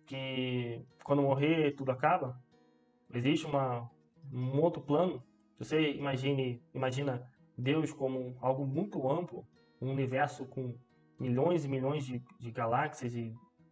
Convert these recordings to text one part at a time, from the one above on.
que quando morrer tudo acaba, existe um outro plano. Se você imagina Deus como algo muito amplo, um universo com milhões e milhões de galáxias e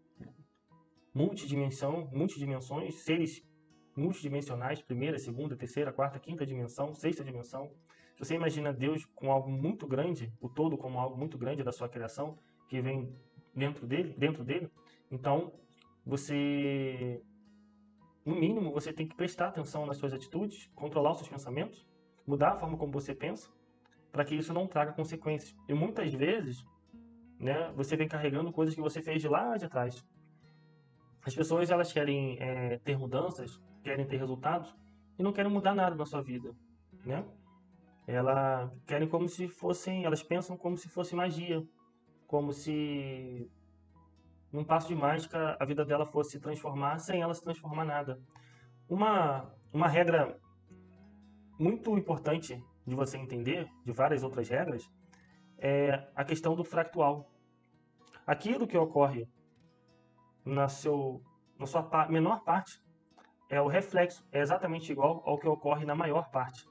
multidimensões, seres multidimensionais, primeira, segunda, terceira, quarta, quinta dimensão, sexta dimensão. Se você imagina Deus com algo muito grande, o todo como algo muito grande da sua criação, que vem dentro dele, então você, no mínimo, você tem que prestar atenção nas suas atitudes, controlar os seus pensamentos, mudar a forma como você pensa, para que isso não traga consequências. E muitas vezes, né, você vem carregando coisas que você fez de lá de trás. As pessoas, elas querem ter mudanças, querem ter resultados e não querem mudar nada na sua vida, né? Elas querem como se fossem, elas pensam como se fosse magia, como se num passo de mágica a vida dela fosse se transformar sem ela se transformar nada. Uma regra muito importante de você entender, de várias outras regras, é a questão do fractal. Aquilo que ocorre na sua menor parte é o reflexo, é exatamente igual ao que ocorre na maior parte.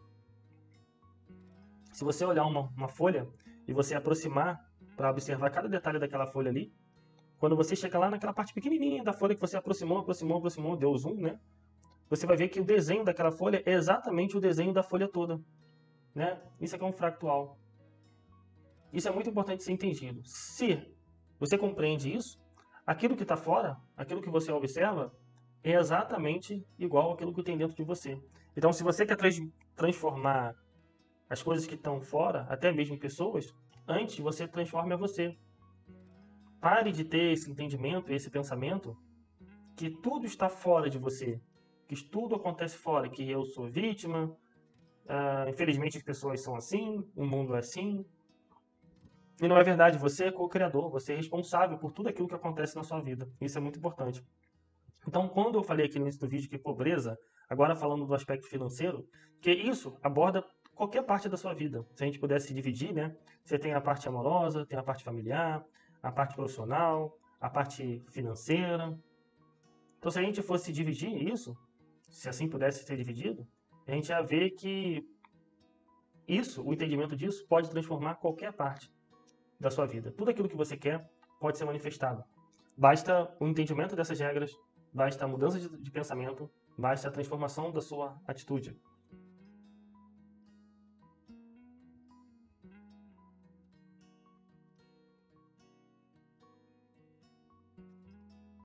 Se você olhar uma folha e você aproximar para observar cada detalhe daquela folha ali, quando você chega lá naquela parte pequenininha da folha que você aproximou, deu o zoom, né? Você vai ver que o desenho daquela folha é exatamente o desenho da folha toda, né? Isso aqui é um fractal. Isso é muito importante ser entendido. Se você compreende isso, aquilo que está fora, aquilo que você observa, é exatamente igual àquilo que tem dentro de você. Então, se você quer transformar as coisas que estão fora, até mesmo pessoas, antes você transforme a você. Pare de ter esse entendimento, esse pensamento, que tudo está fora de você, que tudo acontece fora, que eu sou vítima, infelizmente as pessoas são assim, o mundo é assim. E não é verdade, você é co-criador, você é responsável por tudo aquilo que acontece na sua vida. Isso é muito importante. Então, quando eu falei aqui no início do vídeo que pobreza, agora falando do aspecto financeiro, que isso aborda qualquer parte da sua vida. Se a gente pudesse dividir, né? Você tem a parte amorosa, tem a parte familiar, a parte profissional, a parte financeira. Então, se a gente fosse dividir isso, se assim pudesse ser dividido, a gente ia ver que o entendimento disso, pode transformar qualquer parte da sua vida. Tudo aquilo que você quer pode ser manifestado. Basta o entendimento dessas regras, basta a mudança de pensamento, basta a transformação da sua atitude.